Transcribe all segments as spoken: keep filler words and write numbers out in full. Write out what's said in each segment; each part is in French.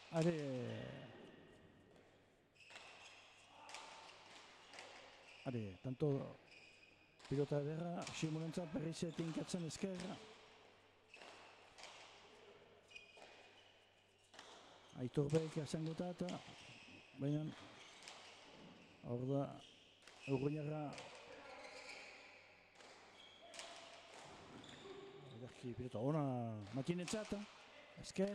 Allez. Allez, tanto pilota ederra, Simonentzat berriz tinkatzen ezkerra. Aiturbek azangotat, baina hor da Urruñarra ederki pilota ona Matinentzat, ezker.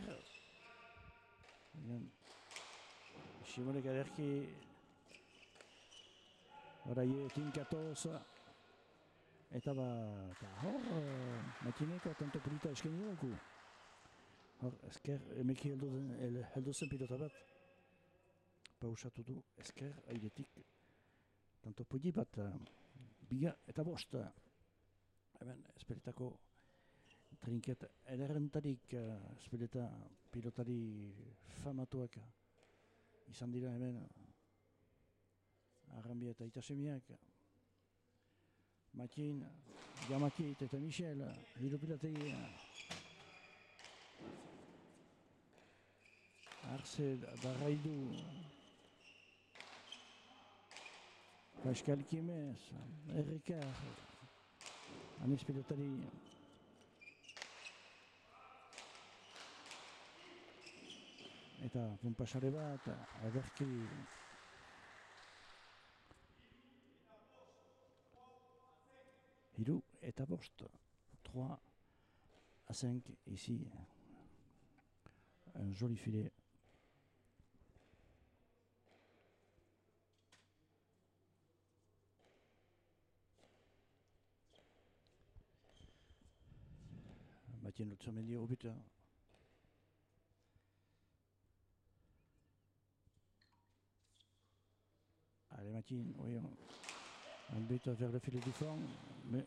Simonek ederki oraie tinkatoz eta ba, hor Matineko tanto polita eskaini dugu. Hor, ezker, emeki heldu zen pilota bat. Pausatu du, ezker, airetik. Tanto pudi bat, biga eta bost. Hemen, espeletako trinket ederrentarik, espeleta pilotari famatuak izan dira hemen. Arrambia eta Itasemiak. Matin, Jamakit eta Michel, hiru pilotei. Arce Barraidu, Pascal Kimez, Errikar, Anes pilotari. Eta punpasare bat, ederki. Hiru eta bost, trois à cinq ici. Un joli filet. Mathieu Lotzomendi au but. Allez Mathieu, oui, un but vers le filet du fond, mais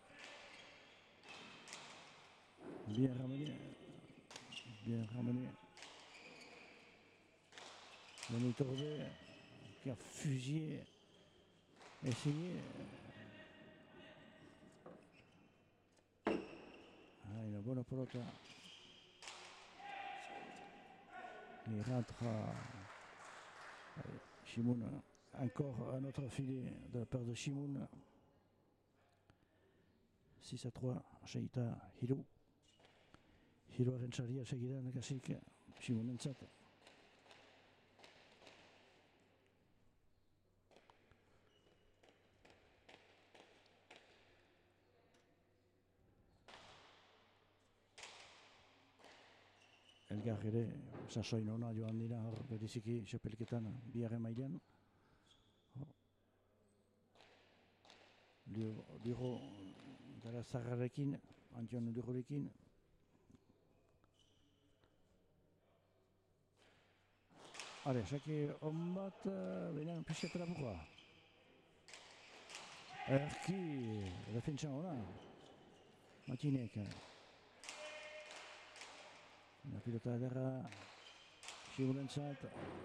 bien ramené, bien ramené. Denis Torbet qui a fusillé, essayé. Ah, une bonne pelota. Il rentre à Shimoun. Encore un autre filet de la part de Shimoun. six à trois, Sheita Hiro. Hiro Rencharia segidan kasik Shimonentzat. Elgar ere, sasoin ona joan dira hor beriziki xapelketan biharren mailan. Liro dara zarrarekin, Antion Lirorekin. Hale, sake on bat, benen pixetara buka. Erki, defentsa ona. Matinek. La pilota ederra, Simonentzat.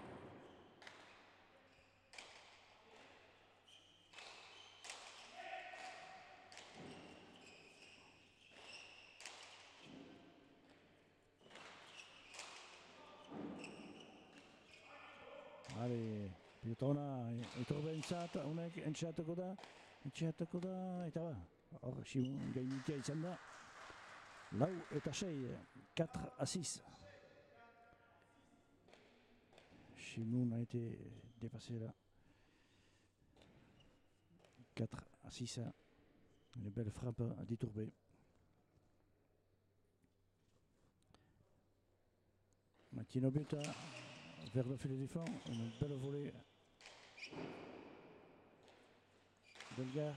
Hale, pilota ona, Iturbentzat, honek entxeatuko da, entxeatuko da, eta ba, hor Simon gainitia izan da. Lau eta sei, quatre à six. Shimoun a été dépassé là. quatre à six. Une belle frappe à détourber. Matino but vers le filet du fond. Une belle volée. Delgar.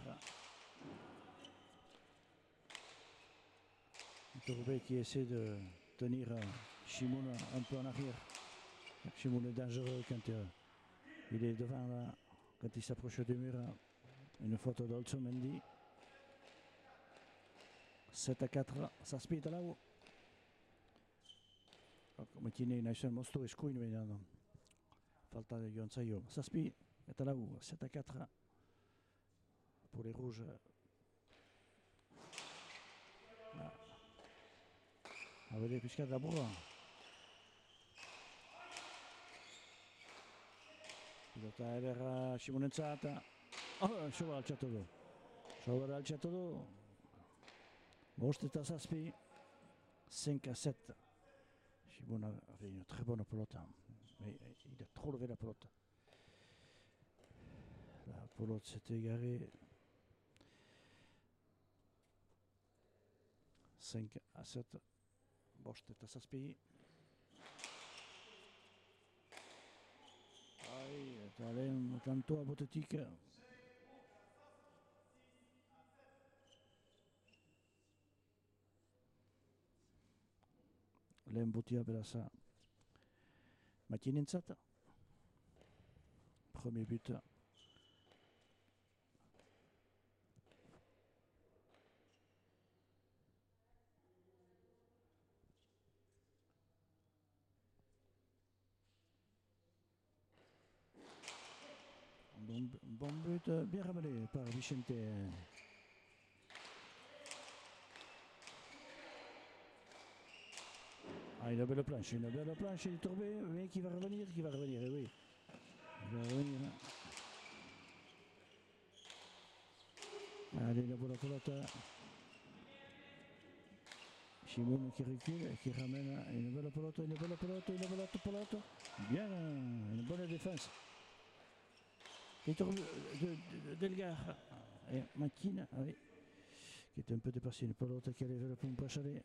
Détourber qui essaie de tenir Shimoun un peu en arrière. Shimoun est dangereux quand euh, il est devant là, quand il s'approche du mur. Une faute d'Olzomendi. sept à quatre, Zazpi lau. Matine nahizen moztu eskuin behin. Falta de joan zaio. Zazpi eta lau, sept à quatre. Pour les rouges. Abere pixkat laburra. pilota ederra Simonentzat. Oh, Sobera altxatu du. Sobera altxatu du. Bost eta zazpi. cinq à sept. Simona avait une très bonne pelote. Mais il a trop levé la pelote. La pelote s'est égarée. cinq à sept. Bost eta zazpi. Ai, eta lehen kantoa botetik. Lehen botia beraza. Matinentzat. Premier but. Bon, bon but bien ramené par Vicente. Ah, une belle planche, une belle planche, il est tombé, mais qui va revenir, qui va revenir, et oui. Il va revenir. Allez, la bola colata. Simon qui recule et qui ramène une belle pelote, une belle pelote, une belle pelote. Bien, une bonne défense. Il tombe de, de, Delgar et Makin, oui, qui était un peu dépassé, une pelote qui allait vers le pompe à chalet.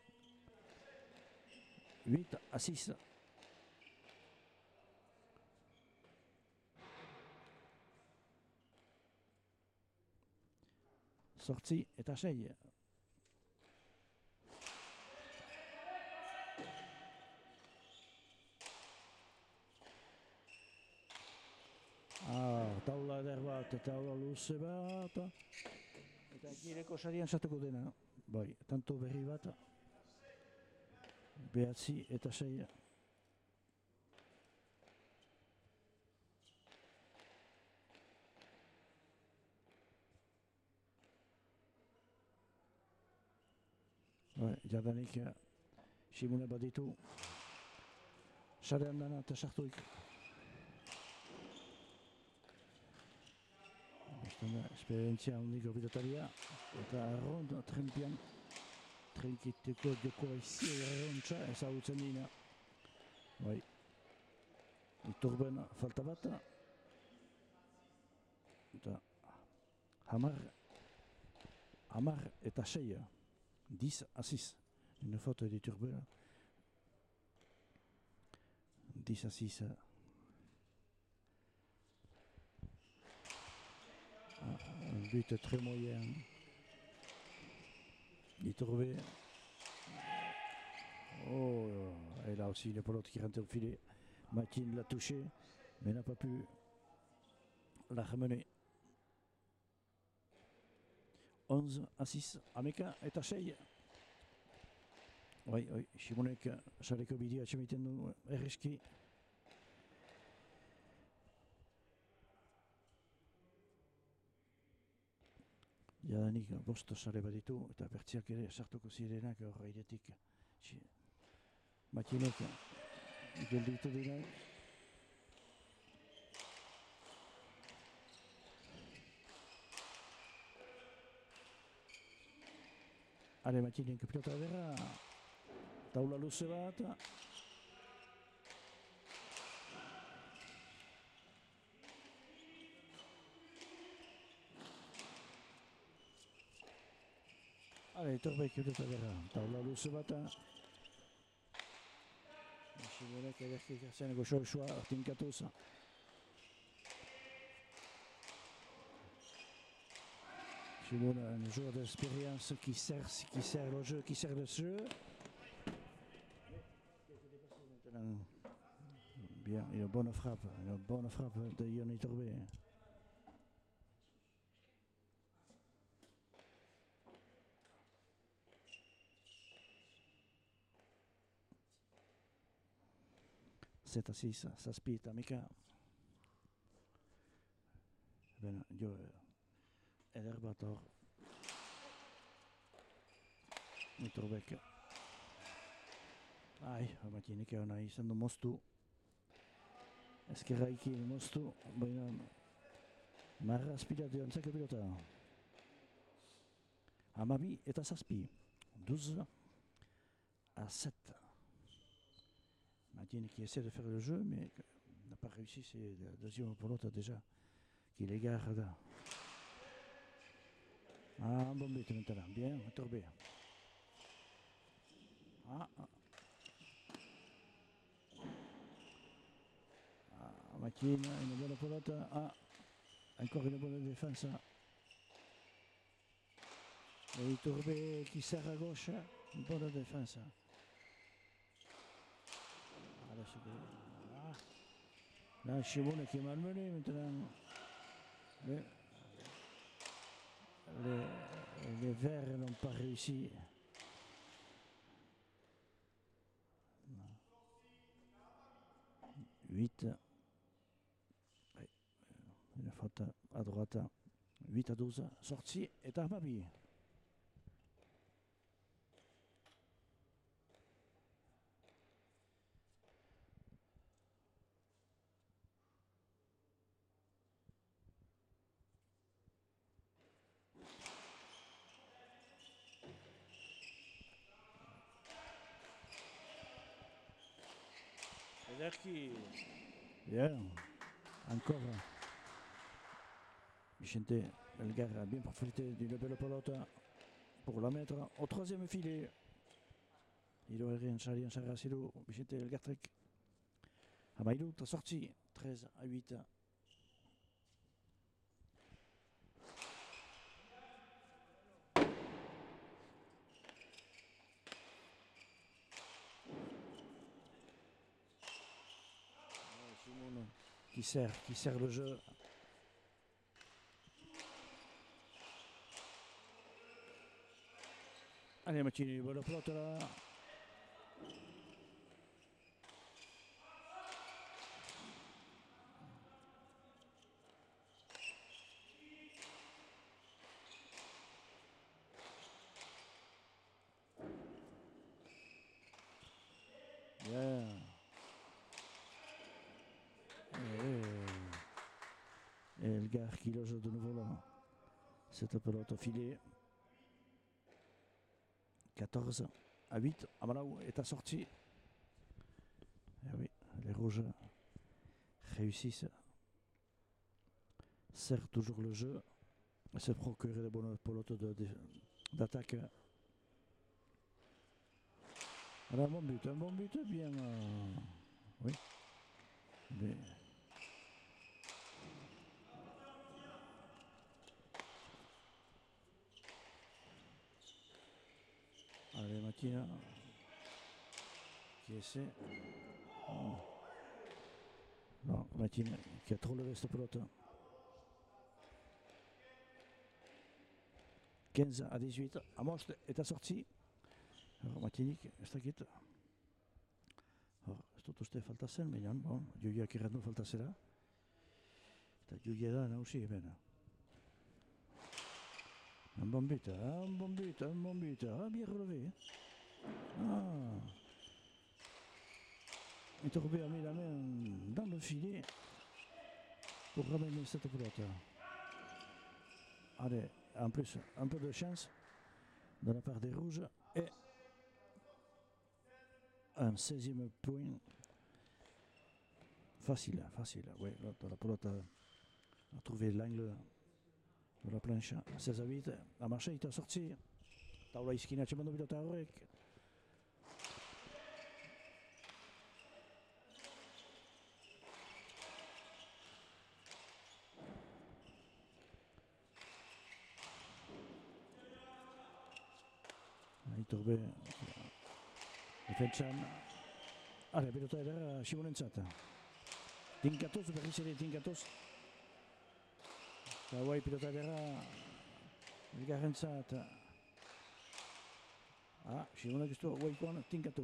huit à six. Sortie et Tacheille. Ah, taula eder bat, taula luze bat. Eta gireko sarian sartuko dena. Bai, tanto berri bat. Behatzi eta sei. Bai, jadanik Simone baditu. Sarean dana eta sartuik. Esperientzia handiko pilotaria. Eta arrond trempian. Trenkiteko jokoa izi errontza ezagutzen dina. Bai. Iturben falta bat. Eta hamar. Hamar eta sei. dix à six. Une faute d'Iturben. dix à six. Un but très moyen. Iturbe. Oh, et là aussi le pelote qui rentre au filet. Matin l'a touché, mais n'a pas pu la ramener. onze à six. Ameka et Tachei. Oui, oui, Simonek, Saleko Bidi, Achemiten, Ereski. Jadanik bost sare baditu eta bertziak ere sartuko zirenak horreiretik. Matinek gelditu dira. Ale Matinek pilota dira. Taula luze bat. Ale, Iturbek pilota dira. Taula luze bat. Simonek ederki zen goxo-goxoa tinkatuz. Simon, un joueur d'expérience qui sert, qui sert le jeu, qui sert le jeu. Bien, une bonne frappe, une bonne frappe de Yoni Tourbe. sept à six, ça spit à Mika. Ben, yo, Ederbator. Mitrovek. Ai, Matinik on a izan du moztu. Ezkerraikin moztu, baina marra azpiratu antzako pilota. Hamabi eta zazpi. douze à sept. Martin qui essaie de faire le jeu, mais n'a pas réussi. C'est la deuxième pour l'autre déjà qui les garde. Ah, un bon but maintenant. Bien, Torbé. Ah, ah. ah Martin, une bonne pelote. Ah, encore une bonne défense. Et Torbé qui sert à gauche. Une bonne défense. Ah, là, ah. Là, Shimon qui est malmené maintenant. Mais les, les Verts n'ont pas réussi. huit. Oui. Une faute à droite. huit à douze. Sortie est à Armabi. Qui... Bien, encore Vicente Elgar a bien profité d'une belle pelote pour la mettre au troisième filet. Il aurait rien chargé en Saracilo, Vicente Elgar Trek. Amaïlou, t'as sorti treize à huit. Qui sert, qui sert le jeu. Allez, Mathieu, bonne pelote là. Bien. Et Elgar qui loge de nouveau là. Cette pelote au filet. quatorze à huit. Amalaou est assorti. Et oui, les rouges réussissent. Serrent toujours le jeu. Se procurer de bonnes pelotes d'attaque. Alors, un bon but, un bon but, bien. Euh, oui. Mais... Allez, Matina qui essaie. Oh. Non, Matina qui a trop levé cette pelote. quinze à dix-huit. Amos est assorti. Alors, Matinik está quieto. Esto uste falta zen, baina, bon, joiak irratu falta zera. Eta joia da nausi hemen. Un bon but, un bon but, un bon but. Ah, bien relevé. Ah. Et Torbé a mis la main dans le filet pour ramener cette pelote. Allez, en plus, un peu de chance de la part des rouges et un seizième point. Facile, facile. Oui, la pelote a trouvé l'angle de la planche. seize à huit. La marché est sorti. Taula iskina txemandu pilota horrek. Torbé defentsan. Ara, pilota ederra Simonentzat. Tinkatuz, berriz ere tinkatuz. Eta guai pilota ederra Elgarrentzat. Ah, Simonek ez du guaikoan tinkatu.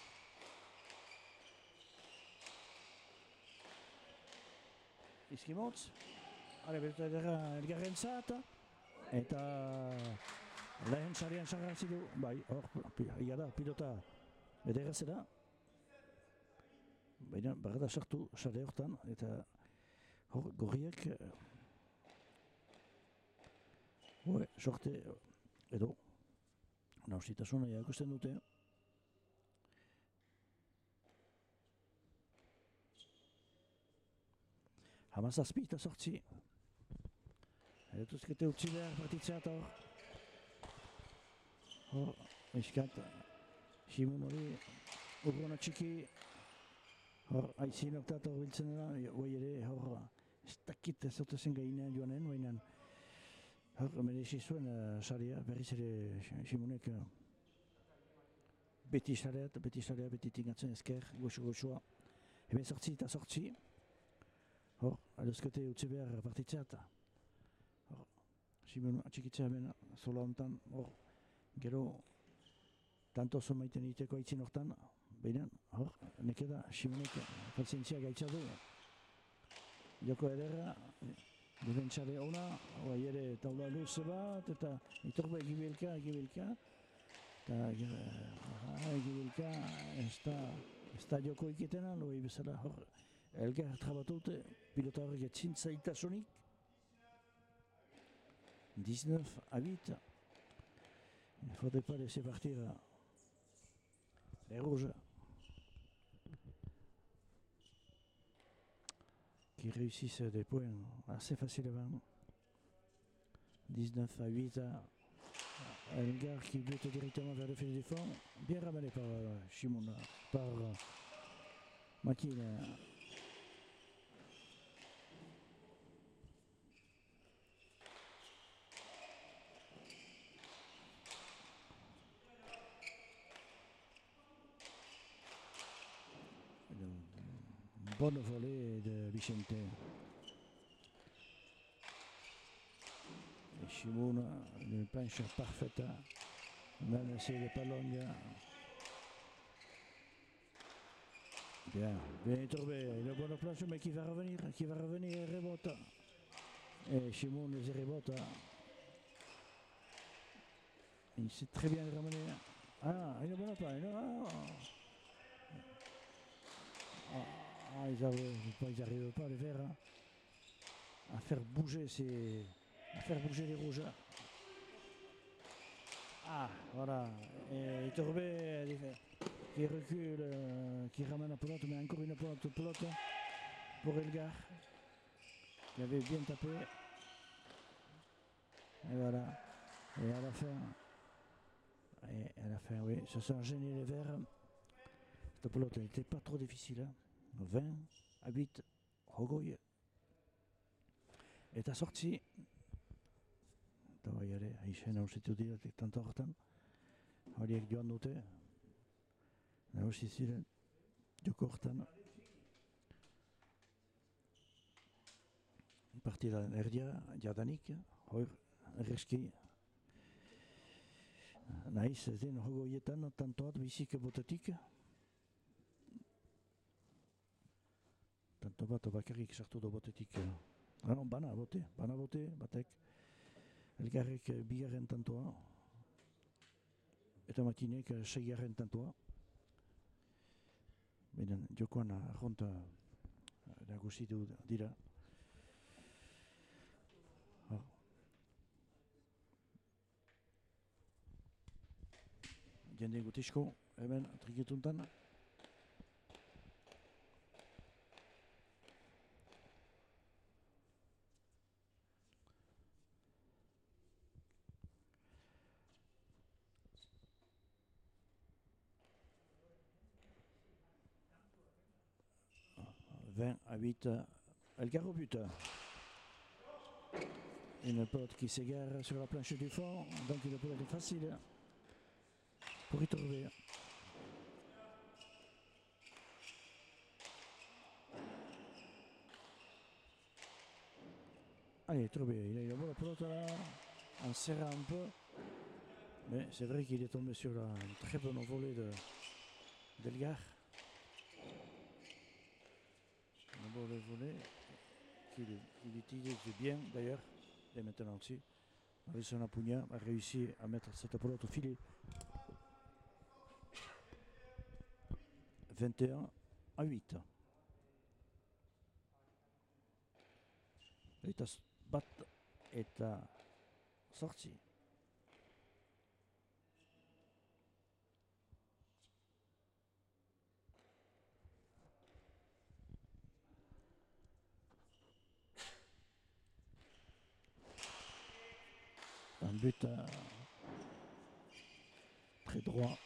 Izkimotz. Ara, pilota ederra Elgarrentzat. Eta lehen sarian sarrazi du, bai, hor, ia da, pilota ederra zera. baina barada sartu sare hortan, eta hor gorriak Hue, sorte edo nausitasuna ikusten dute. Hamazazpi eta sortzi. Eretuzkete utzi behar partitzea eta hor. Hor, eskat, Simon hori urrona txiki. Hor, haizien oktat hor biltzen dela, hoi ere hor, ez dakit ez dut zen gainean joanen, bainan. Hor, merezi zuen uh, saria, berriz ere Simonek uh, beti saria, beti saria, beti tingatzen ezker, goxo-goxoa. Hemen sortzi eta sortzi. Hor, adozkete utzi behar partitzea eta hor, Simon atxikitzea hemen zola hontan, hor, gero tanto oso maiten iteko aitzin hortan, baina, hor, neke da Simonek pazientzia gaitza du. Joko ederra, defentsare ona, bai ere taula luze bat, eta itorbe egibilka, egibilka, eta egibilka ez da, ez da joko iketena, loi bezala hor, elgar trabatute, pilota horrek etzin zaitasunik, dix-neuf à huit. Il ne faudrait pas laisser partir les rouges qui réussissent des points assez facilement. dix-neuf à huit. Elgar qui bute directement vers le fil du fond. Bien ramené par euh, Shimon, par euh, Makin. Bonne volée de Vicente. Et Shimon, une planche parfaite, même si elle n'est pas longue. Bien, bien trouvé. Une bonne planche, mais qui va revenir, qui va revenir et rebote. Et Shimon les rebote. Il sait très bien le ramener. Ah, une bonne planche. Ah, ah. Ah, ils n'arrivent pas à le faire, hein. À faire bouger ces, à faire bouger les rouges. Ah, voilà. Et Itorbé qui recule, euh, qui ramène la pelote, mais encore une pelote, pelote pour Elgar, qui avait bien tapé. Et voilà. Et à la fin, et à la fin, oui, se sont gênés les verts. Cette pelote n'était pas trop difficile, hein. vingt à huit, Hogoy eta sortzi. Eta bai ere, aixen hausitu dira tanto hortan. Horiek joan dute. Hausi ziren joko hortan. Partida erdia, jadanik, hor, erreski. Naiz ez den Hogoyetan, tantoat bizik botetik. Tanto bat bakarrik sartu da botetik. Ah non, bana bote, bana bote, batek. Elgarrek bigarren tantoa. Eta Makinek seigarren tantoa. Benen, jokoan arronta nagusitu dira. Ah. Jende gutisko, hemen, triketuntan. vingt à huit, Elgar au but. Une pelote qui s'égare sur la planche du fond, donc une pelote facile pour y trouver. Allez, trouvé, il a eu la bonne pelote là, en serrant un peu, mais c'est vrai qu'il est tombé sur la très bonne volée de d'Elgar. Une bonne volée qu'il il utilise bien d'ailleurs, et maintenant aussi. Harrison Apugna a réussi à mettre cette pelote au filet. vingt et un à huit. Eta bat eta sortzi. Un but euh, très droit.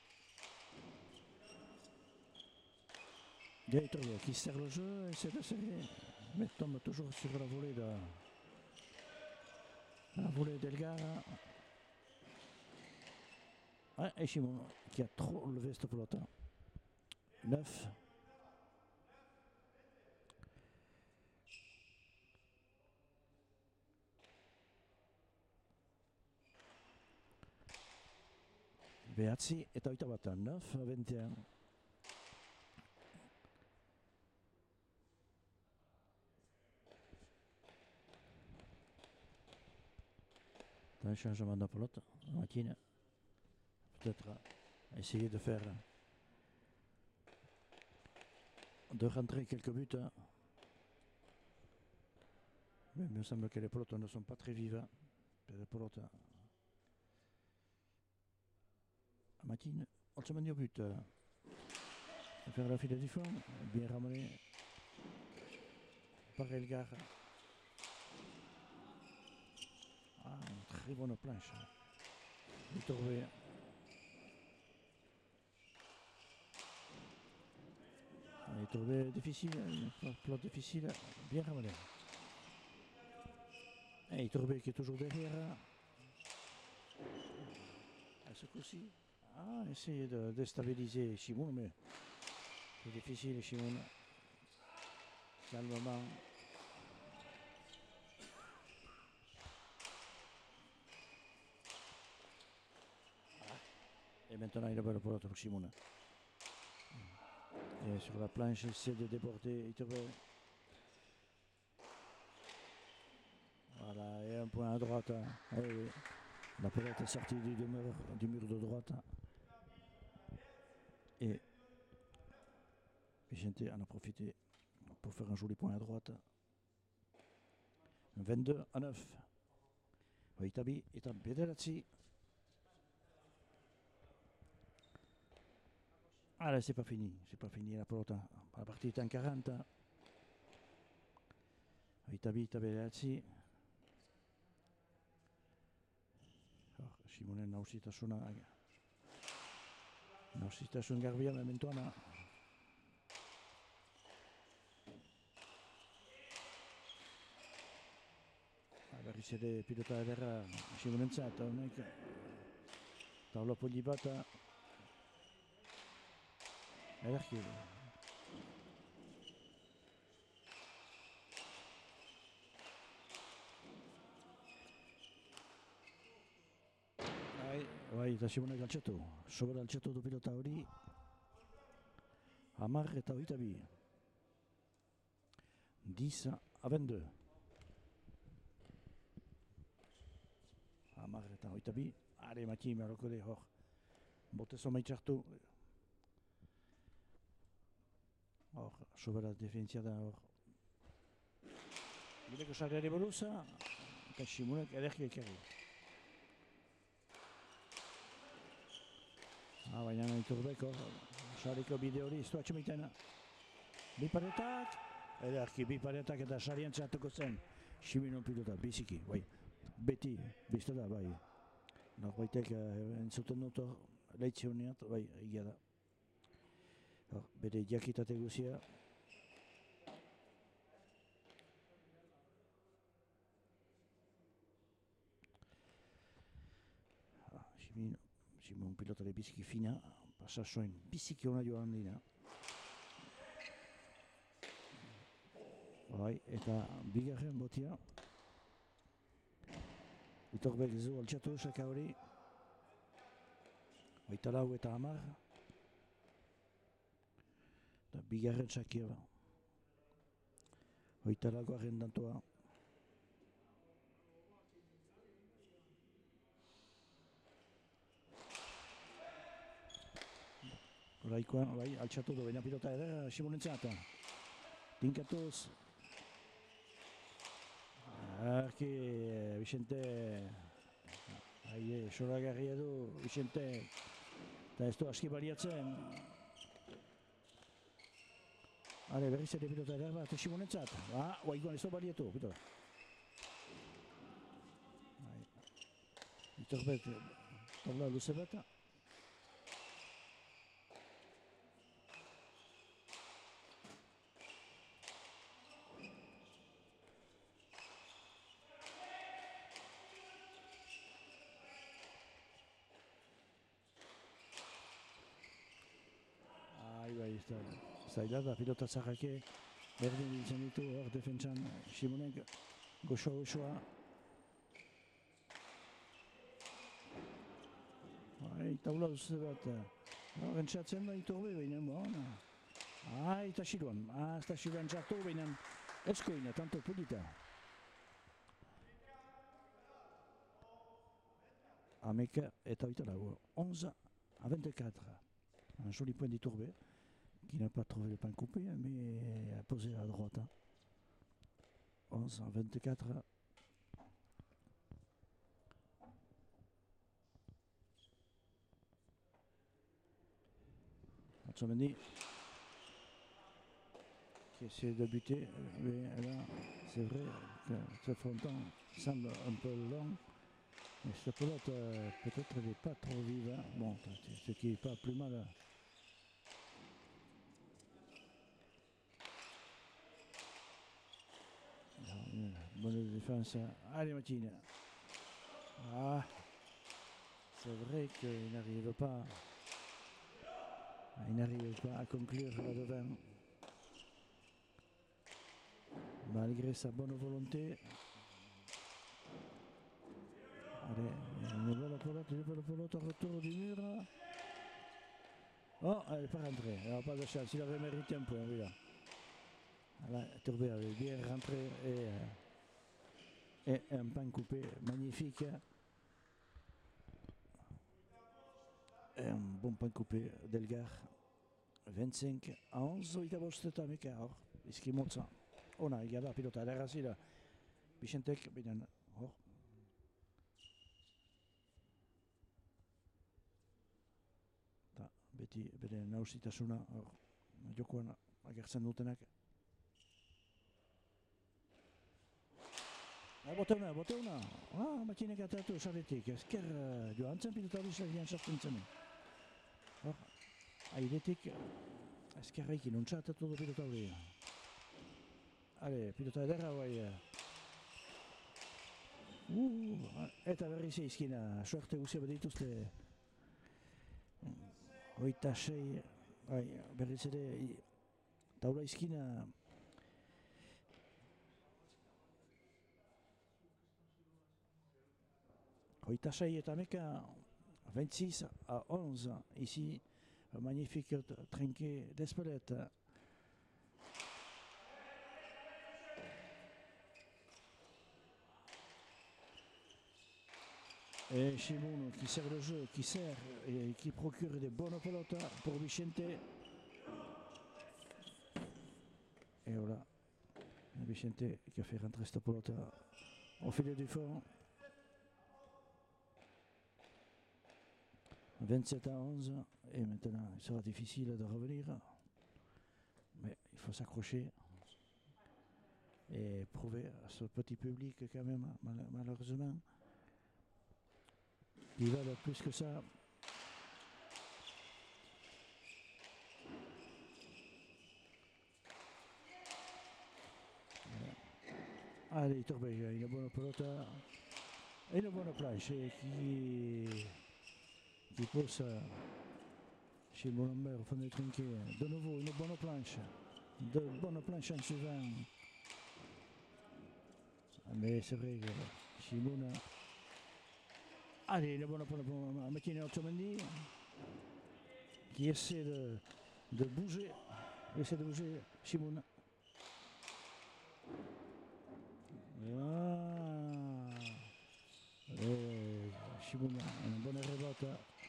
Gaëtoria qui sert le jeu, essaie de serrer, mais tombe toujours sur la volée de la volée d'Elgar. Ah, et Chimon qui a trop levé cette pelote. neuf. Beatzi eta oita bat, neuf vingt et un. Un changement de pelote. Makine peut-être essayer de faire de rentrer quelques buts. Mais il me semble que les pelotes ne sont pas très vives. Les pelotes Makine, ultimement au but. Faire la file du fond, bien ramené par Elgar. Ah, une très bonne planche. Il est trouvé. Il est trouvé difficile, une plot difficile, bien ramené. Et il est trouvé qui est toujours derrière. À ce coup-ci, ah, essayer de déstabiliser Chimon, mais c'est difficile, Chimon. Calmement. Et maintenant il a le pelote pour Chimon. Et sur la planche, il essaie de déborder. Il trouve. Voilà, et un point à droite. Ah, oui, oui. La pelote est sortie du mur, du mur de droite. Et Vicente en a profité pour faire un joli point à droite. vingt-deux à neuf. Itabi est en Bederazzi. Ah là, c'est pas fini. C'est pas fini la pelote. La partie est en quarante. Itabi, Bederazzi. Simonen nausitasuna nausitasun garbia mementoana. Berriz ere pilota ederra Simonentzat, honek taula poli bat ederki. Bai, eta Simonek altxatu. Sobera altxatu du pilota hori. Hamar eta hogeita bi. dix à vingt-deux. Hamar eta hogeita bi. Are maki meroko de hor. Bote zoma itxartu. Hor, sobera defentzia da hor. Bileko sarriari boluza. Eta Simonek ederki ekarri. Ah, baina iturbek hor, sariko bide hori iztu atxumiten. Bi paretak, ederki bi paretak eta sarien txatuko zen. Simino pilota, biziki, bai. Beti, bizte da, bai. Norbaitek entzuten dut hor, lehitze honeat, bai, egia da. Hor, bere jakitate guzia. Ah, Simino. Simon pilotare biziki fina, pasasoin biziki hona joan dira. Bai, eta bigarren botia. Itorbek zu altxatu saka hori. Baita lau eta hamar. Eta bigarren sakia. Baita lago arrendantua. Oraikoan, bai, altxatu du, baina pilota ere Simonentzat. Tinkatuz. Perché Vicente hai solagarria du Vicente eta ez du aski baliatzen. Ale, berriz ere pilota eder bat Simonentzat. Ah, oaikoan ez du baliatu, pilota. Itorbet, tabla luze bat. Bai, ez da, zaila da, pilota zarrake, berdin biltzen ditu, hor defentsan Simonek, goxo-goxoa. Bai, taula duze bat, rentsatzen da Iturbe, baina, bon. Ah, eta Siluan, ah, ez da Siluan txartu, baina, eskoina, tanto pulita. Ameka eta oita lago, onze à vingt-quatre. Un joli point d'Iturbe, qui n'a pas trouvé le pain coupé, mais a posé à droite. Hein. onze à vingt-quatre. Otsomendi, qui essaie de buter, mais là, c'est vrai que ce fronton semble un peu long. Mais cette pelote, euh, peut-être, elle n'est pas trop vive. Hein. Bon, ce qui n'est pas plus mal. Hein. Bonne défense. Allez, Matine. Ah, c'est vrai qu'il n'arrive pas. Il n'arrive pas à conclure là-devant. Malgré sa bonne volonté. Allez, une bonne pelote, une bonne pelote, retour du mur. Oh, elle n'est pas rentrée. Elle n'a pas de chance. Il avait mérité un point, oui là. Là, Iturbe avait bien rentré et, euh, et un pain coupé magnifique. Et un bon pain coupé d'Elgar. vingt-cinq à onze, oita bost eta ameka hor. Izki motza. Ona, egia da, pilota ederrazi da. Bicentek, bidean, hor. Ta, beti bere nausitasuna hor. Jokoan agertzen dutenak. Ah, bote una, bote una. Ah, Matxinek ateratu sarretik. Ezker uh, joan zen pilota hori sarrian sartzen zen. Hor, airetik ezkerreik inontza ateratu du pilota hori. Ale, pilota ederra bai. Uh, eta berriz eizkina, suerte guzia badituzte. Hoita sei, bai, berriz ere, taula izkina. Hoita sei eta ameka, vingt-six à onze, ici, un magnifique trinqué d'Espelette. Et Shimoun qui sert le jeu, qui sert et qui procure des bonnes pelotas pour Vicente. Et voilà, Vicente qui a fait rentrer cette pelota au filet du fond. vingt-sept à onze, et maintenant il sera difficile de revenir, mais il faut s'accrocher et prouver à ce petit public quand même, mal malheureusement, ils veulent plus que ça. Allez, Iturbe, une bonne pelota et une bonne planche qui, qui pousse chez Moulambert au fond du trinquet. De nouveau, une bonne planche, de bonnes planches en suivant. Mais c'est vrai que Shimoun. Allez, une bonne planche pour Matine Otsomendi qui essaie de, de bouger, essaie de bouger Shimoun. Ah. Shimoun, une bonne rebota.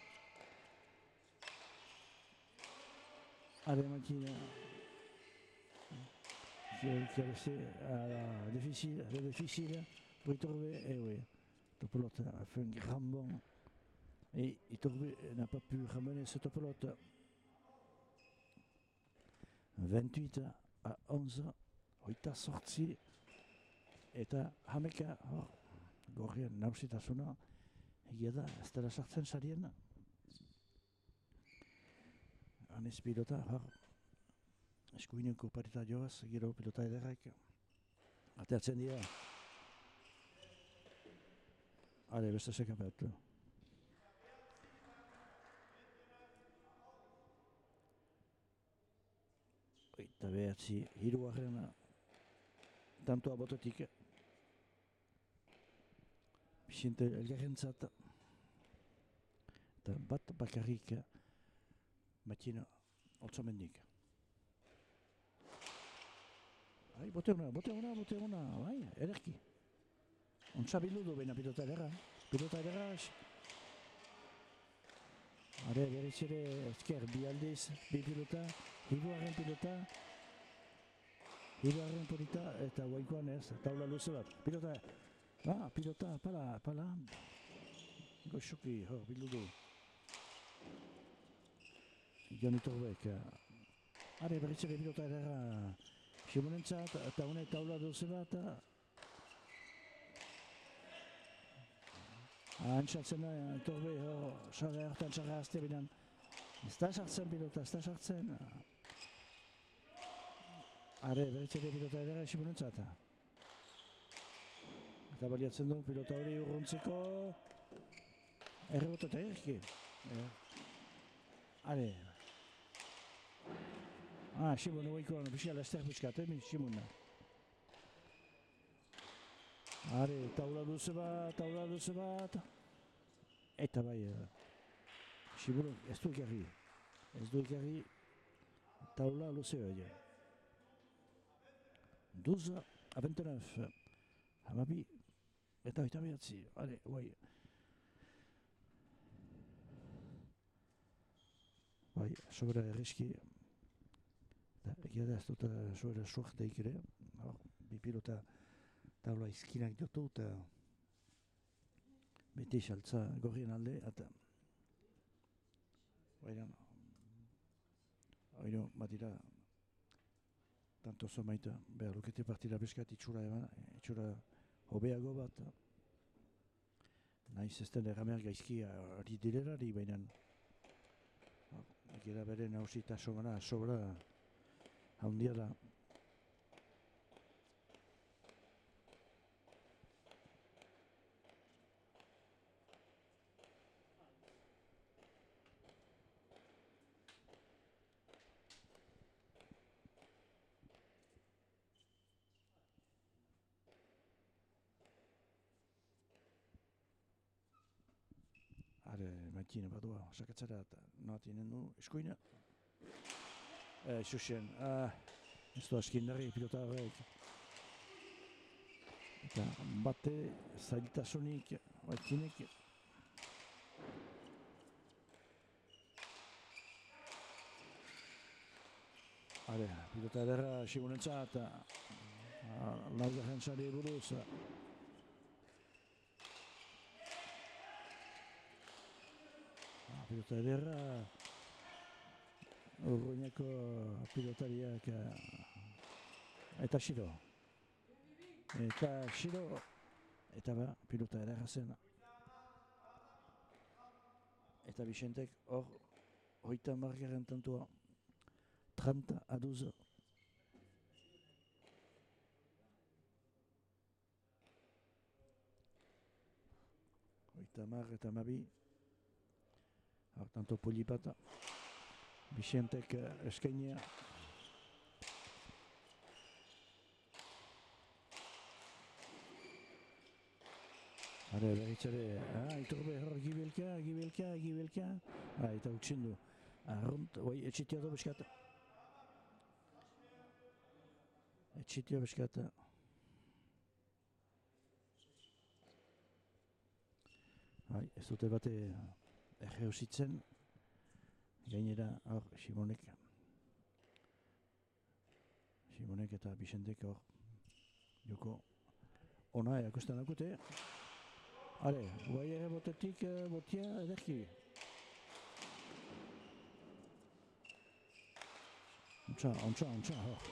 Allez, Matine qui, qui a laissé à la difficile, la difficile. Iturbe, eh oui. Topolote a fait un grand bond. Et Iturbe n'a pas pu ramener ce Topolote. vingt-huit à onze. Hoita sorti. Eta hameka. Hor. Gorrian nausitasuna. Egia da, ez dela sartzen sarien. Hanez pilota, hor. Eskuineko parita joaz, gero pilota ederrak. Ateatzen dira. Ale, beste sekapeatu. Eta behatzi, hirugarren tantoa botetik. Bixente elgarrentzat. Eta bat bakarrik Mattina Otzamendik. Ai, bote una, bote una, bote una, bai, ederki. Ontsa biludu baina pilota edera. Pilota edera. Are, berriz ere ezker, bi aldiz, bi pilota, hiruaren pilota, hiruaren polita, eta guaikoan ez, taula luze bat. Pilota, ah, pilota, pala, pala. Goxoki, hor, biludu. Jon Iturbek. Are, berriz ere pilota edera. Simonentzat, eta honek taula duze bat. Antxatzen da, Iturbe, sarri hartan sarri azte bidan. Ez da sartzen pilota, ez da sartzen. Are, berritzere pilota edera Simonentzat. Eta baliatzen du pilota hori urruntzeko. Errebota eta erki. Are. Ah, Simon oiko, bixia laster buskat, eh, Simona. Are, taula duze bat, taula duze bat. Eta bai, Simon, ez du ekarri. Ez du ekarri, taula luze hori. douze à vingt-neuf. Hamabi, eta eta behatzi. Are, bai. Bai, sobera erriski. Egia da ez dut sobera suerteik ere. Bi pilota taula izkinak jotu eta beti saltza gorrien alde. Eta baina oino batira tanto zomaita behar lukete partida beskat itxura eman, itxura hobeago bat. Naiz ez den erramer gaizki hori dilerari baina egia da bere nausita sobera sobera handia da. Are, Mattina badoa, sakatzara eta noatinen du eskuina. Eh, Xuxen, ah, ez du askindarri pilota horrek. Eta bate zailtasunik, baitzinek. Are, pilota ederra Simonentzat, laugarren sari buruz. Pilota ederra, Urruñako pilotariak eta Xiro. Eta Xiro, eta ba, pilota ederra zen. Eta Bixentek hor, hoita margarren tantua, treinta à douze. Hoita mar eta mabi. Hor, tanto polipata. Bixentek eskainia. Hare, berritzare, ah, Iturbe hor gibelka, gibelka, gibelka. Ah, eta utxindu. Arrunt, oi, etxitia do beskata. Etxitia beskata. Bai, ez dute bate erreusitzen. Gainera, hor, Simonek. Simonek eta Bixentek hor. Joko ona ikusten dakute. Ale, guai ere botetik uh, botia ederki. Ontsa, ontsa, ontsa, hor.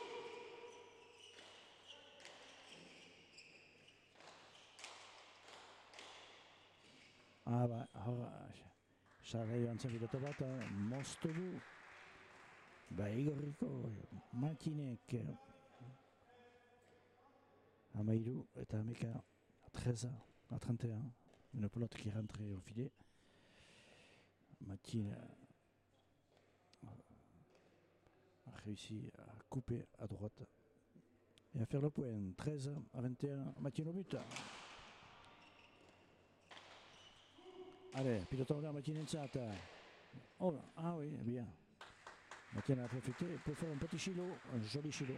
Ah, ba, hor, sarra joan zen pilota bat, moztu du. Ba, igorriko Matinek Amairu eta Ameka à treize à trente et un. Une pelote qui rentre au filet. Matine a réussi à couper à droite et à faire le point. treize à vingt et un, Matine au but. Allez, pilote là, Matine Ensata. Oh, ah oui, bien. Matine a profité pour faire un petit chilo, un joli chilo.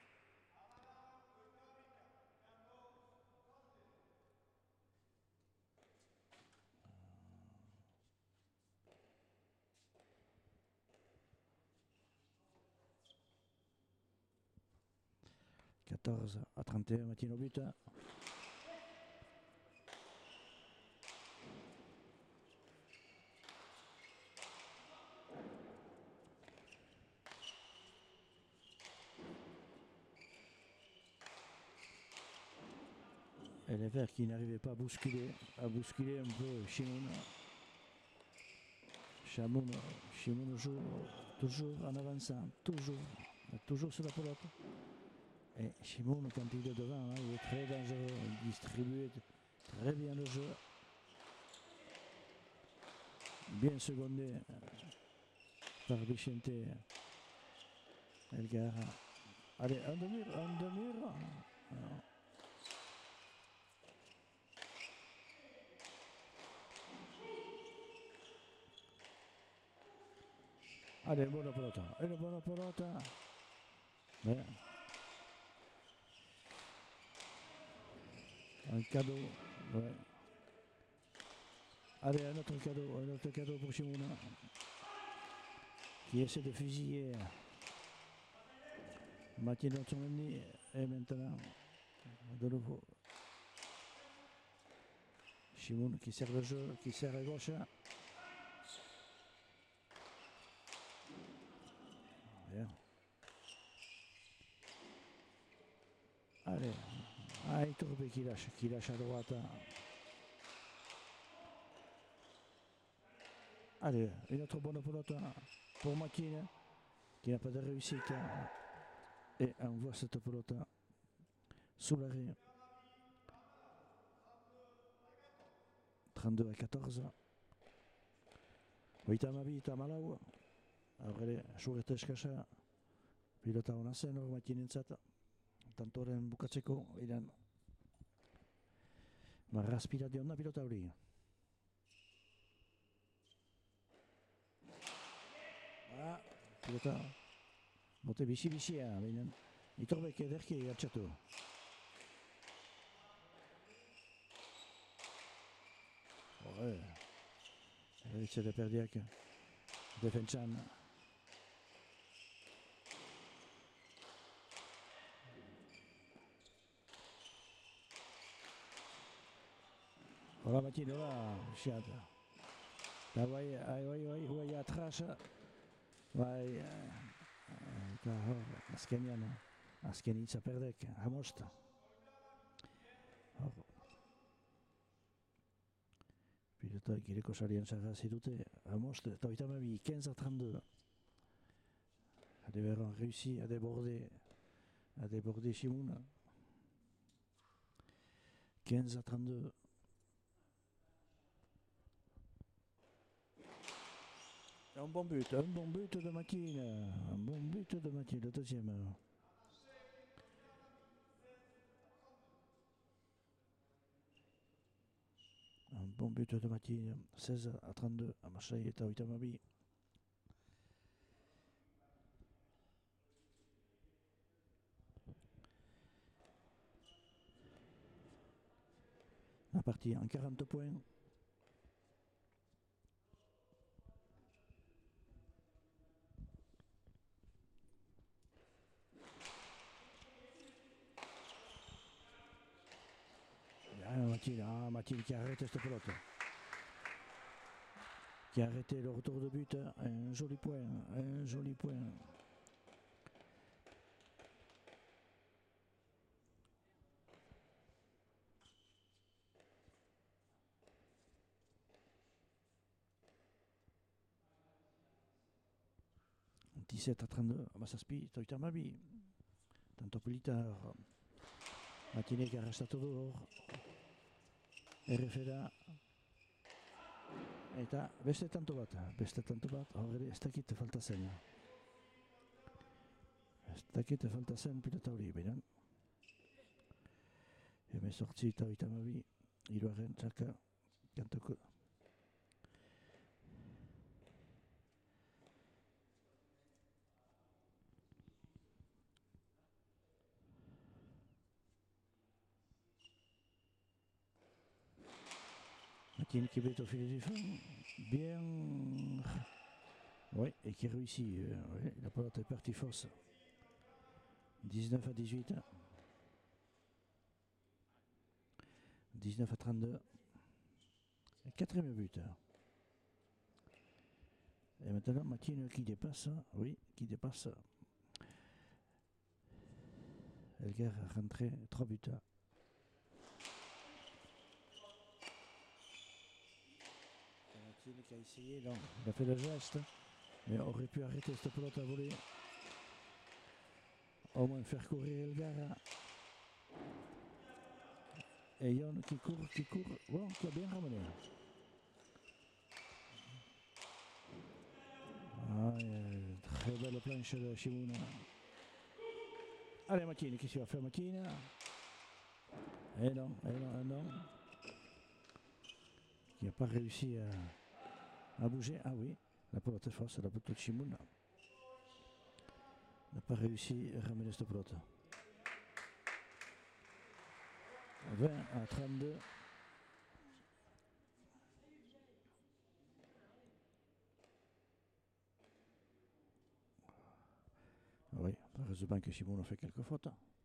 quatorze à trente et un, Matine au but. Et les Verts qui n'arrivaient pas à bousculer, à bousculer un peu Shimoun. Shimoun, Shimoun joue toujours en avançant, toujours, toujours sur la pelote. Et Shimoun, quand il est devant, là, il est très dangereux, il distribue très bien le jeu. Bien secondé par Vicente Elgar. Allez, un demi-mur, un demi-mur. Allez, buona pelota, une bonne pelota. Mais un cadeau, ouais. Allez, un autre cadeau, un autre cadeau pour Shimouna, qui essaie de fusiller Mathieu Notsomendi. Et maintenant, de nouveau, Shimoun qui sert le jeu, qui sert à gauche. Bien. Allez, ah, Iturbe qui lâche, qui lâche à droite. Allez, une autre bonne pelote pour Mathieu, qui n'a pas de réussite. Et on voit cette pelote sous l'arrêt. trente-deux à quatorze. Hogeita hamabi eta hamalau. Aurrele, surete eskasa. Pilota hona zen hor Mathienentzat. Tantoren bukatzeko, iran marrazpira dionna pilota hori. Ah, pilota bote bizi-bizia, behinan Itorbek ederki gatxatu. Horre, eritze perdiak defentsan. Hola Mathieu, hola, xiat. Da guai, guai, guai, guai atras. Bai, eta hor, azkenian, azken hitza perdek, hamost. Hor. Pilota gireko sarian zara zirute, hamost, eta hogeita hamabi, quinze à trente-deux. A des Verts ont réussi à déborder, à déborder Shimoun. quinze à trente-deux. Un bon but, un bon but de Mathieu, un bon but de Mathieu, le deuxième. Un bon but de Mathieu, seize à trente-deux, à Marseille et à hogeita hamabi. La partie en quarante points. Matine, ah, Matine qui a arrêté cette pelote. Qui a arrêté le retour de but. Un joli point, un joli point. dix-sept à trente-deux, ma Saspi, Toita Mabi. Tanto plus tard, Matine che ha arrestato d'oro. R F da. Eta beste tanto bat, beste tanto bat, horre ez dakit falta zen. Ez dakit falta zen pilota hori, baina. Hemezortzi eta Toita Mabi, hiruaren txaka, kantoko. Matine qui met au filet du fond, bien, oui, et qui réussit, euh, ouais, la pelote est partie fausse, dix-neuf à dix-huit, dix-neuf à trente-deux, quatrième but. Et maintenant Matine qui dépasse, oui, qui dépasse, Elgar a rentré trois buts. Qui a essayé, non, il a fait le geste, mais aurait pu arrêter cette pelote à voler. Au moins faire courir Elgar. Et Yon qui court, qui court, bon, qui a bien ramené. Ah, très belle planche de Shimuna. Allez, Matine, qu'est-ce qu'il va faire, Matine? Eh non, eh non, eh non. Qui n'a pas réussi à, à bouger. Ah oui, la pelote est fausse, la pelote de Shimuna. N'a pas réussi à ramener cette pelote. vingt à trente-deux. Oui, heureusement que Shimuna a fait quelques fautes.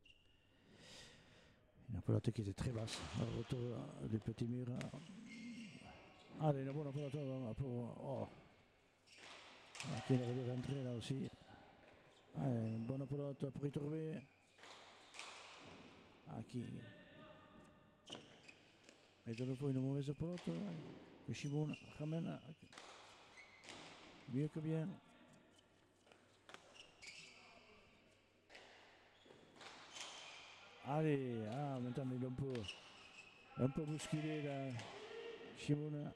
Une pelote qui était très basse. Au retour des petits murs. Allez, une bonne pelote pour. Oh. Qui aurait dû rentrer là aussi. Allez, une bonne pelote pour y trouver. Ah, qui. Et de nouveau une mauvaise pelote. Que Shimuna ramène. Mieux que bien. Allez, ah, maintenant il est un peu, un peu bousculé là, Shimuna.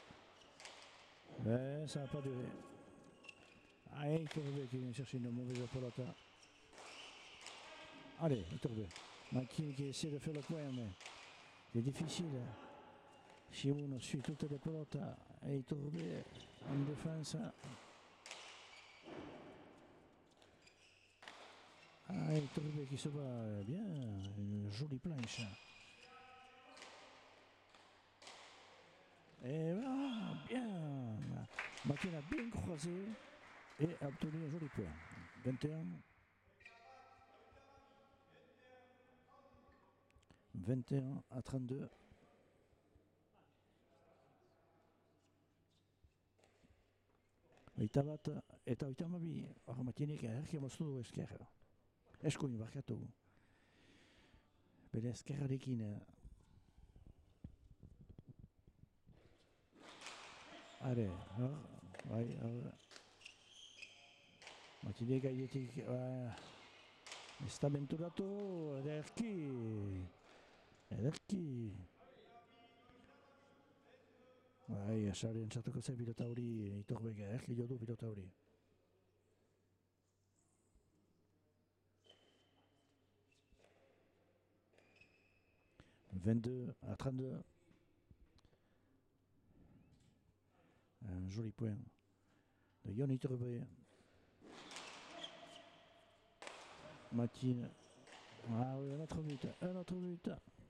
Mais ça n'a pas duré. Ah, il Tourbe qui vient chercher une mauvaise pelote. Allez, il Tourbe. Matine qui essaie de faire le point, mais c'est difficile. Shimuna suit toutes les pelotes. Et il Tourbe en défense. Ah, il Tourbe qui se bat bien, une jolie planche. Et voilà, bien. Matine a bien croisé et a obtenu un joli point. vingt et un. vingt et un à trente-deux. Oita bat eta oita hamabi Matinek erki moztu du eskerra. Eskuin barkatu. Bere eskerrarekin. Are, hor, bai, hor. Matinek gaietik, ez da menturatu, ederki. Ederki. Bai, esaren txatuko zen pilota hori, Itorbek ederki jo du pilota hori. vingt-deux à trente-deux. Un joli point de Yon Itorbek. Matine. Ah oui, un autre but, un autre but.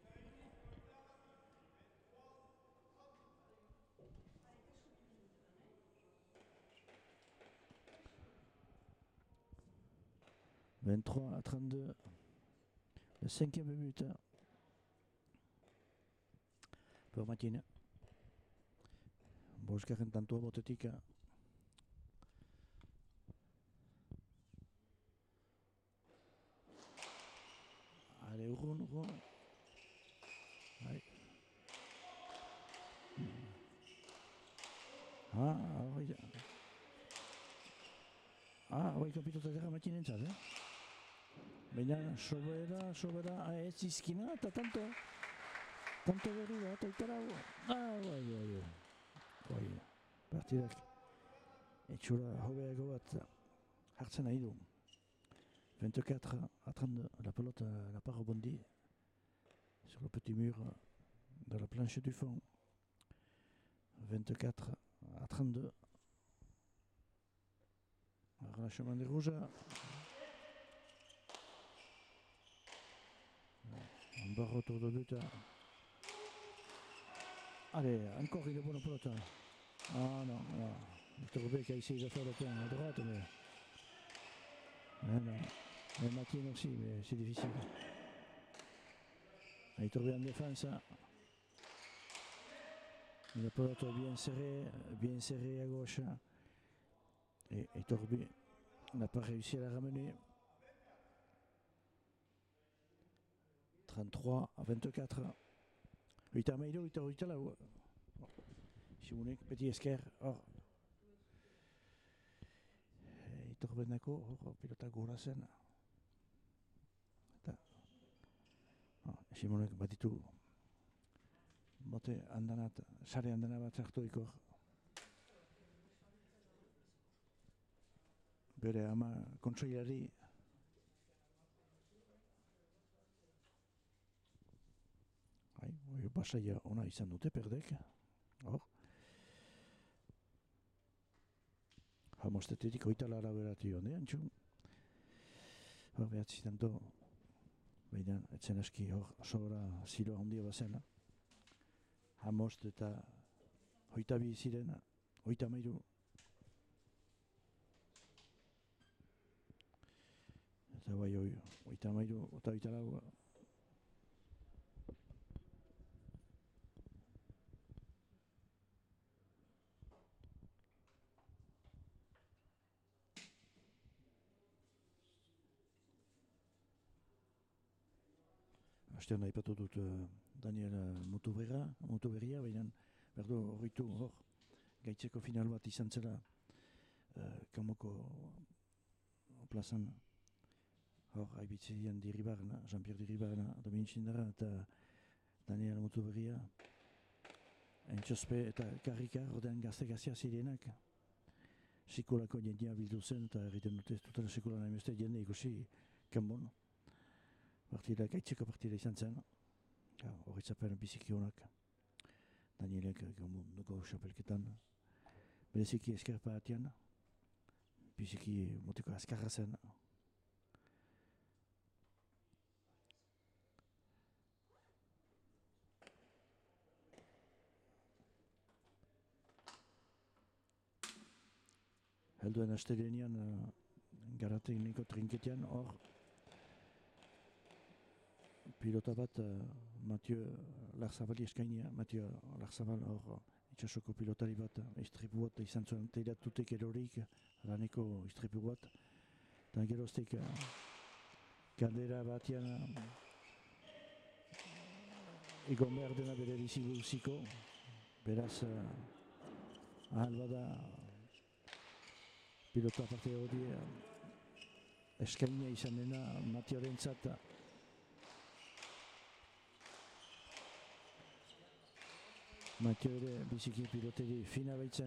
vingt-trois à trente-deux. Le cinquième but. per Matine. Bosgarren tantua botetik. Ale, urrun, urrun. Hai. Ah, hori da. Ah, hori kapitota dira Matinentzat, eh? Baina, sobera, sobera, ez izkina, eta tanto. Tanto berri da, eta itara. Ah, bai, bai, bai. Bai, partidak. Etxura hobeago bat hartzen nahi du. vingt-quatre à trente-deux, la pelote n'a pas rebondi sur le petit mur de la planche du fond. vingt-quatre à trente-deux. Relâchement des rouges. Un bon retour de but. Allez, encore une bonne pelote. Ah non, non. Torbé qui a essayé de faire le point à droite, mais... mais non. Et Matine aussi, mais c'est difficile. Il est tombé en défense. La pelote bien serrée, bien serrée à gauche. Et, et Torbé n'a pas réussi à la ramener. trente-trois à vingt-quatre. Uita Maïdo, Uita Uita là. Simonek, petit esquer. Or. Et Torbé Nako, pilote Gourasen. Simonek baditu. Bote handanat, sare handana bat zartu ikor. Bere ama kontsoilari. Hai, basaia ona izan dute perdek. Hor. Hamostetetik oitalara berati hone, antxu. Hor behatzi tanto. Baina, etzen aski hor sobra ziloa handia bazena. Hamost eta hoita bi ziren, hoita mairu. Eta bai hoi, hoita mairu, eta hoita lau. Astean aipatu dut uh, Daniel Motoberria, Motoberria, baina berdo horritu hor gaitzeko final bat izan zela uh, Kamoko plazan hor haibitzean Diribarna, Jean-Pierre Diribarna, Domin Txindara eta Daniel Motoberria entxospe eta karrika ordean gazte-gazia zirenak sikolako jendea bildu zen eta erriten dute dutela sikola nahi beste jende ikusi kanbon. Partida, gaitzeko partida izan zen. Horretzapen biziki honak. Danielek munduko xapelketan. Bereziki eskerpa atian. Biziki motiko azkarra zen. Helduen astelenean garatekniko trinketian hor pilota bat uh, Mathieu Larzabali eskainia, Mathieu Larzabal hor itxasoko pilotari bat istripu bat izan zuen teiratutek erorik laneko istripu bat eta geroztek uh, kandera batian uh, egon behar dena bere bizigu uziko beraz uh, ahal bada pilota parte hori uh, eskainia izan dena Mathieuren zat Mathieu ere biziki piloteri fina baitzen.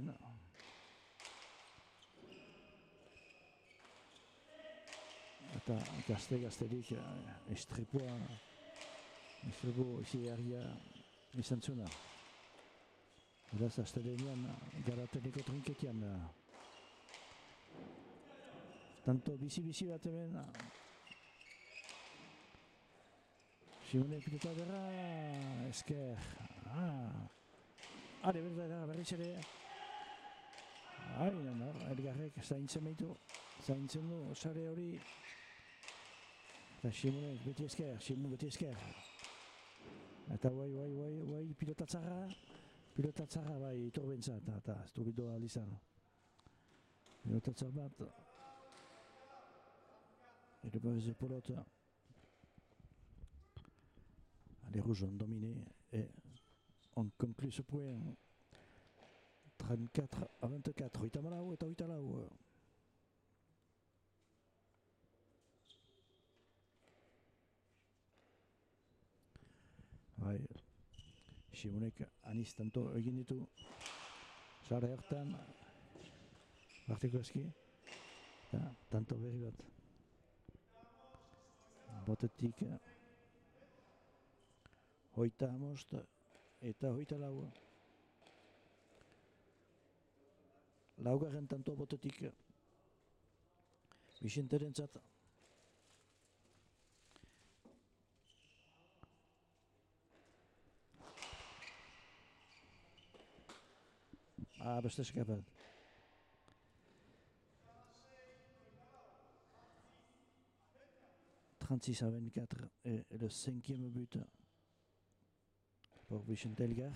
Eta gazte-gazterik estripua, estripu izigarria izan zuna. Beraz, astelenean garateneko trinketian. Tanto bizi-bizi bat hemen. Simone pilota dira, esker. Ah. Hale, berda, berriz ere. Hain, no, Edgarrek zaintzen behitu. Zaintzen du, sare hori. Eta Simonek beti esker, Simon beti esker. Attends, oui, oui, oui, oui, pilota Tsara. Pilota Tsara, vai, torbenza, ta, ta, stupido Alisano. Pilota Tsabat. Et le mauvais pelote. Les rouges ont dominé et on conclut ce point. trente-quatre à vingt-quatre. Oitamalau et Oitalau. Ouais. Simonek anis tanto egin ditu. Sare hartan. Bartekoski. Tanto berri bat. Botetik. Hoita amost eta hoita lau. Laugarren tanto botetik. Bisenterentzat. Ah, beste escapat. trente-six à vingt-quatre et le cinquième but pour Vicente Elgar.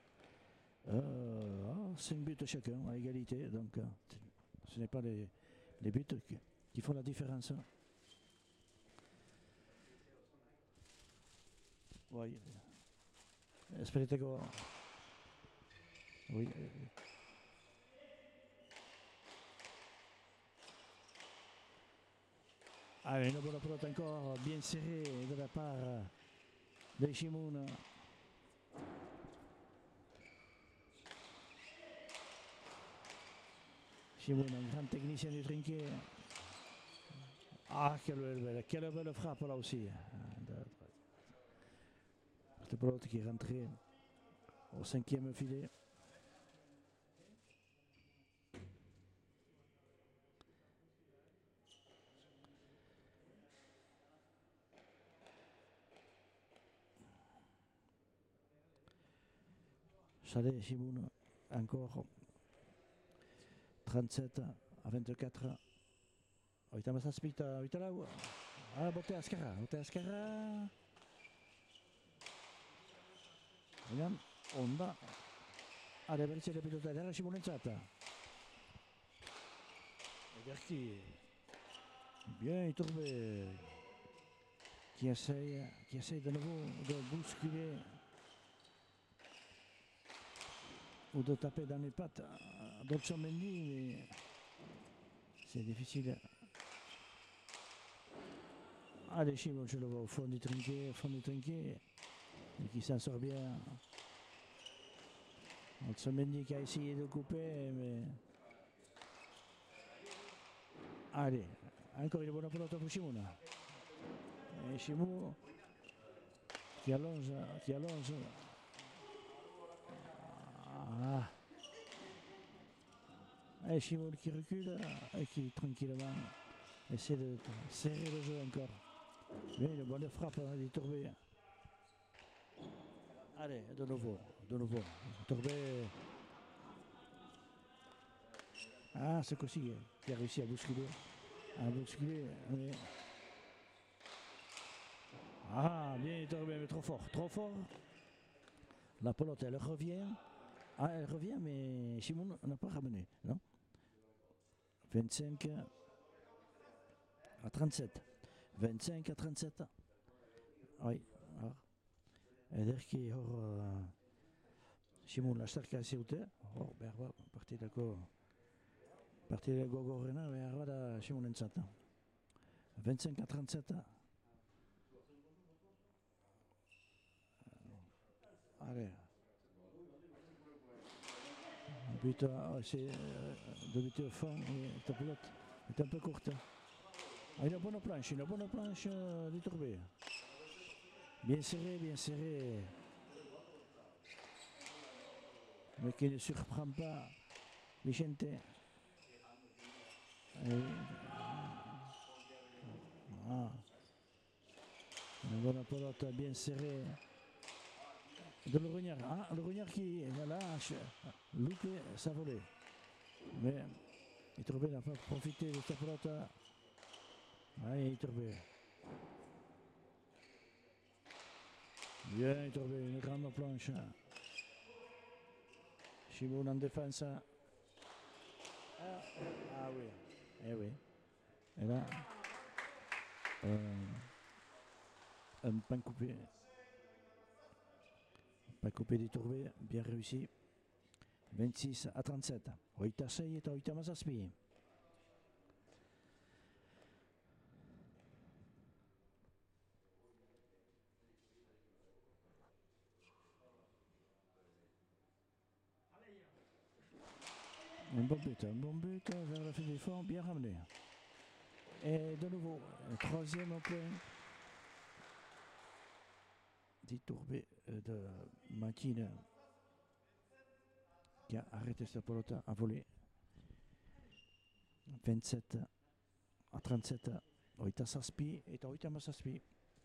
Euh, cinq buts chacun à égalité, donc euh, ce n'est pas les, les buts qui, qui font la différence. Oui. Espérate que... Oui. Allez, une bonne pelote encore bien serrée de la part de Shimoun. Shimoun, un grand technicien du trinquet. Ah, quelle belle, quelle belle frappe là aussi. Cette pelote qui est rentrée au cinquième filet. Chalet Shimoun, encore trente-sept à vingt-quatre. Oita masa spita, oita lau. Ah, bote Ascara, bote Ascara. Vediamo, onda. Allez, verso le pilota della Shimonentzata. Et Berki, bien trouvé. Qui essaye, qui essaye de nouveau de bousculer ou de taper dans les pattes d'Olson Mendy, mais c'est difficile. Allez, Chimon, je le vois au fond du trinquet, au fond du trinquet, et qui s'en sort bien. Olson Mendy qui a essayé de couper, mais... Allez, encore une bonne pelote pour Chimon. Et Chimon qui allonge, qui allonge. Ah. Et Chimon qui recule et qui tranquillement essaie de serrer le jeu encore. Mais une bonne frappe hein, d'Iturbé. Allez, de nouveau, de nouveau. Iturbé. Ah, c'est Kossi qui a réussi à bousculer. À bousculer, mais... Ah, bien Iturbé, mais trop fort, trop fort. La pelote, elle revient. Ah, elle revient, mais Simon n'a pas ramené, non? vingt-cinq à trente-sept. vingt-cinq à trente-sept. Oui. Er qui har Simon la starka seute. Oh, berba partidako partidako gorrena berba da Simonentzat. vingt-cinq à trente-sept. Allez. But, c'est de but au fond et ta pelote est un peu courte. Ah, une bonne planche, une bonne planche d'Iturbé. Bien serré, bien serré. Mais qui ne surprend pas Vicente. Et... Ah. Une bonne pelote bien serrée. De Lerognard. Ah, Lerognard qui lâche, loupé sa volée. Mais Iturbé n'a pas profité de sa pelote. Allez, Iturbé. Bien trouvé, une grande planche. Chimoun en défense. Ah, ah oui, eh oui. Et là, euh, un pain coupé. Pain coupé détourbé, bien réussi. vingt-six à trente-sept. Oita sei eta oita mazazpi. Un bon but, un bon but vers la fin du fond, bien ramené. Et de nouveau, un troisième point. Détourbé de Makine qui a arrêté sa pelote à voler. vingt-sept à trente-sept. Oita Saspi et Oita Masaspi.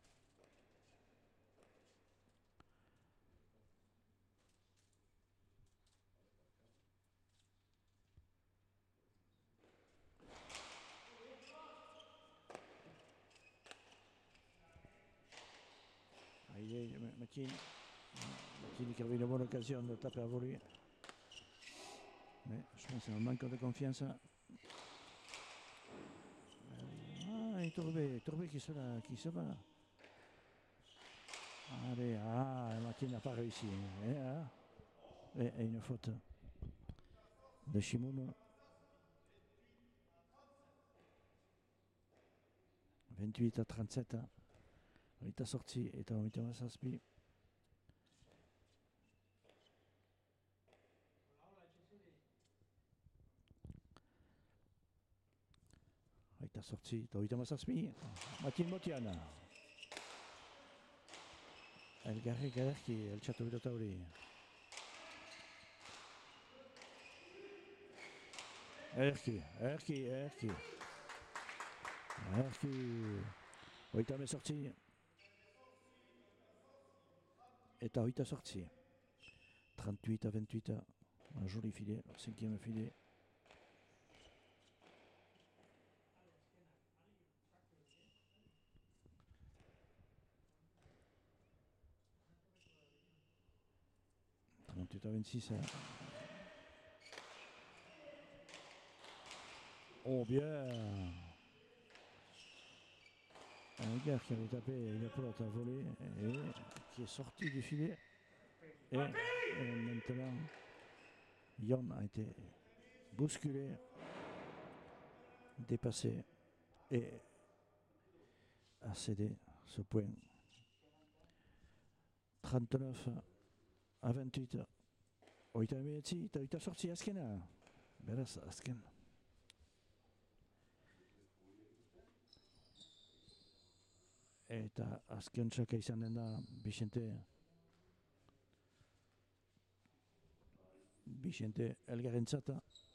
Makine qui avait une bonne occasion de taper à voler. Mais je pense que c'est un manque de confiance. Ah, et Tourbé, Tourbé qui se, la, qui se bat. Allez, ah, Makine n'a pas réussi. Et, ah, et, et une faute de Chimoun. vingt-huit à trente-sept. Il est sorti et il est sorti. Il est sorti, il est sorti. Matin Motiana. El Garri Galerki, el Chateau de Tauri. Erki, Erki, Erki. Erki. Il est sorti. Et il est sorti. trente-huit à vingt-huit. Un joli filet, cinquième filet. trente-huit à vingt-six. Oh bien. Un gars qui avait tapé une pelote à voler et qui est sorti du filet. Et, et maintenant, Yon a été bousculé, dépassé et a cédé ce point. trente-neuf à vingt-huit. Oita Mietzi, t'as sorti Askena. Beraz, Asken. Eta azken txaka izanen da Vicente Vicente Elgarrentzat.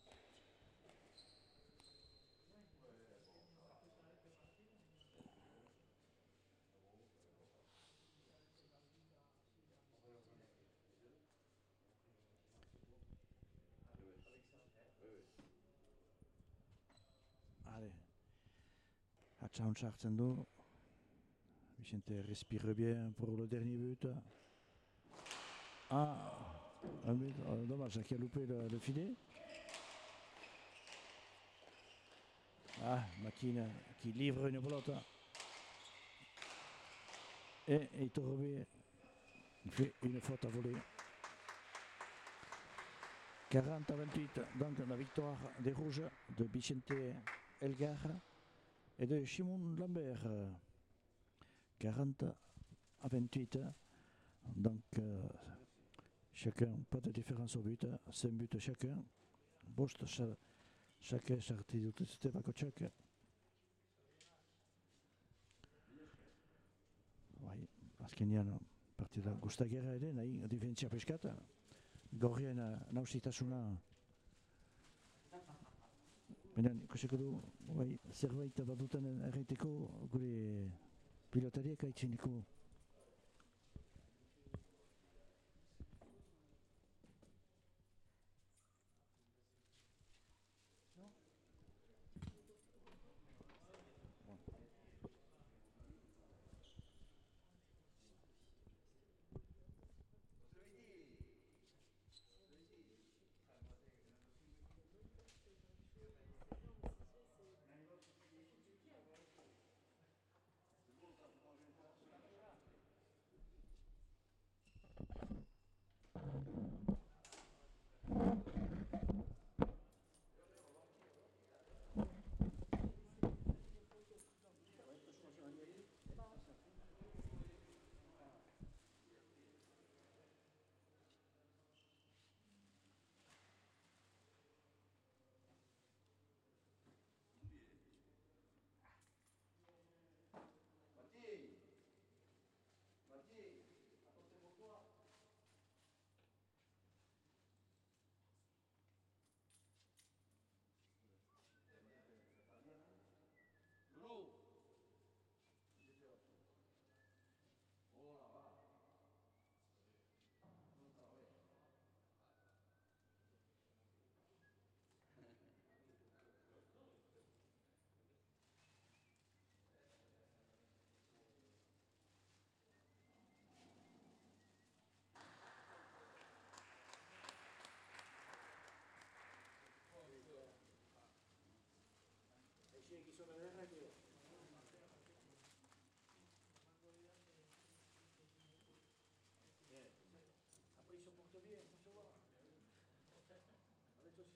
Allez, Hatchaun sartzen du. Vicente respire bien pour le dernier but. Ah, un but, oh, dommage qui a loupé le, le filet. Ah, Makine qui livre une pelote. Et Iturbe fait une faute à voler. quarante à vingt-huit, donc la victoire des Rouges de Vicente Elgar et de Shimon Lambert. quarante à vingt-huit, donc euh, chacun, pas de différence au but, cinq buts chacun. Bost chacun sarti dute Steva Kocak. Oui, azkenean partida guztakera ere, nahi diferentzia peskat. Gorrien nausitasuna. Benen, ikusiko du, bai, zerbait baduten erraiteko gure pilotariak haitzineko.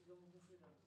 qu'ils ont bouffé là.